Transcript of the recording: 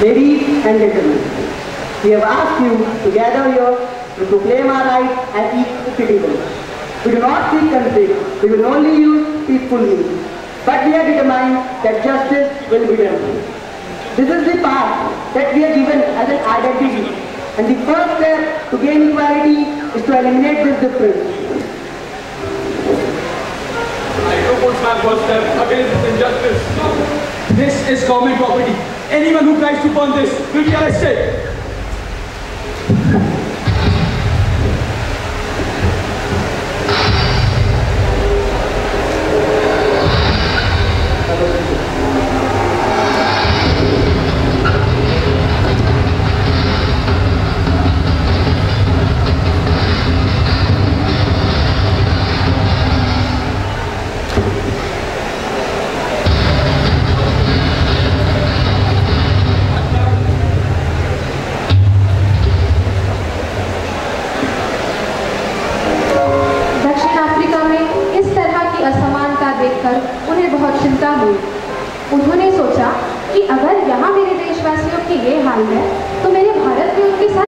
Ladies and gentlemen, we have asked you to gather here to proclaim our rights as equal citizens. We do not seek conflict, we will only use peaceful means. But we are determined that justice will be done. This is the path that we are given as an identity, and the first step to gain equality is to eliminate this difference. I propose my first step against this injustice. This is government property. Anyone who tries to burn this will be arrested. उन्हें बहुत चिंता हुई। उन्होंने सोचा कि अगर यहाँ मेरे देशवासियों की ये हाल है तो मेरे भारत में उनके साथ